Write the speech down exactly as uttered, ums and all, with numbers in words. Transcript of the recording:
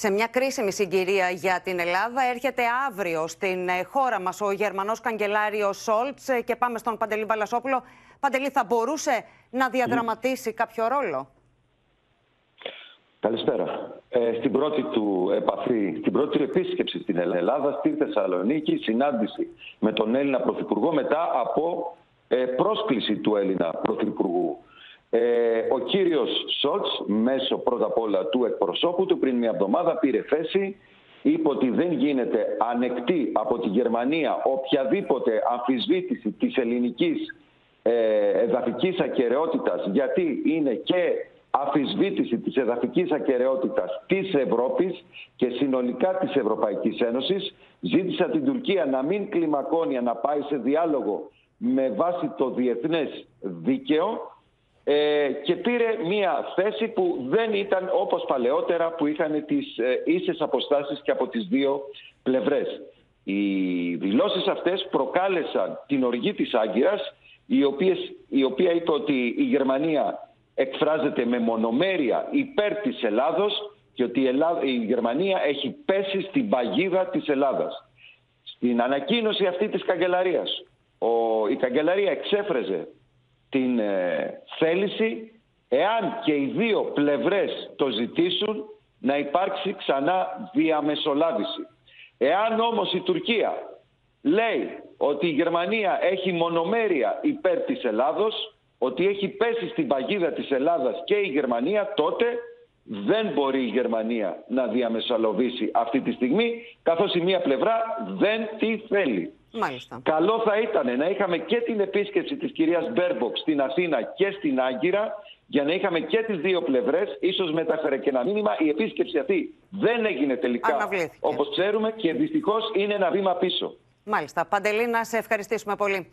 Σε μια κρίσιμη συγκυρία για την Ελλάδα έρχεται αύριο στην χώρα μας ο Γερμανός καγκελάριος Σόλτς και πάμε στον Παντελή Βαλασόπουλο. Παντελή, θα μπορούσε να διαδραματίσει κάποιο ρόλο? Καλησπέρα. Ε, στην πρώτη του επαφή, στην πρώτη του επίσκεψη στην Ελλάδα, στη Θεσσαλονίκη, συνάντηση με τον Έλληνα Πρωθυπουργό μετά από ε, πρόσκληση του Έλληνα Πρωθυπουργού. Ε, ο κύριος Σόλτς, μέσω πρώτα απ' όλα του εκπροσώπου του, πριν μια εβδομάδα πήρε θέση, είπε ότι δεν γίνεται ανεκτή από τη Γερμανία οποιαδήποτε αμφισβήτηση της ελληνικής ε, εδαφικής ακεραιότητας, γιατί είναι και αμφισβήτηση της εδαφικής ακεραιότητας της Ευρώπης και συνολικά της Ευρωπαϊκής Ένωσης. Ζήτησε την Τουρκία να μην κλιμακώνει, να πάει σε διάλογο με βάση το διεθνές δίκαιο. Ε, και πήρε μια θέση που δεν ήταν όπως παλαιότερα, που είχαν τις ε, ίσες αποστάσεις και από τις δύο πλευρές. Οι δηλώσεις αυτές προκάλεσαν την οργή της Άγκυρας, η, οποίες, η οποία είπε ότι η Γερμανία εκφράζεται με μονομέρεια υπέρ της Ελλάδος και ότι η, Ελλάδα, η Γερμανία έχει πέσει στην παγίδα της Ελλάδας. Στην ανακοίνωση αυτή της καγκελαρίας, ο, η καγκελαρία εξέφραζε την ε, θέληση, εάν και οι δύο πλευρές το ζητήσουν, να υπάρξει ξανά διαμεσολάβηση. Εάν όμως η Τουρκία λέει ότι η Γερμανία έχει μονομέρεια υπέρ της Ελλάδος, ότι έχει πέσει στην παγίδα της Ελλάδας και η Γερμανία, τότε δεν μπορεί η Γερμανία να διαμεσολαβήσει αυτή τη στιγμή, καθώς η μία πλευρά δεν τη θέλει. Μάλιστα. Καλό θα ήταν να είχαμε και την επίσκεψη της κυρίας Μπέρμποκ στην Αθήνα και στην Άγκυρα, για να είχαμε και τις δύο πλευρές. Ίσως μεταφέρε και ένα μήνυμα. Η επίσκεψη αυτή δεν έγινε τελικά, όπως ξέρουμε, και δυστυχώς είναι ένα βήμα πίσω. Μάλιστα. Παντελή, να σε ευχαριστήσουμε πολύ.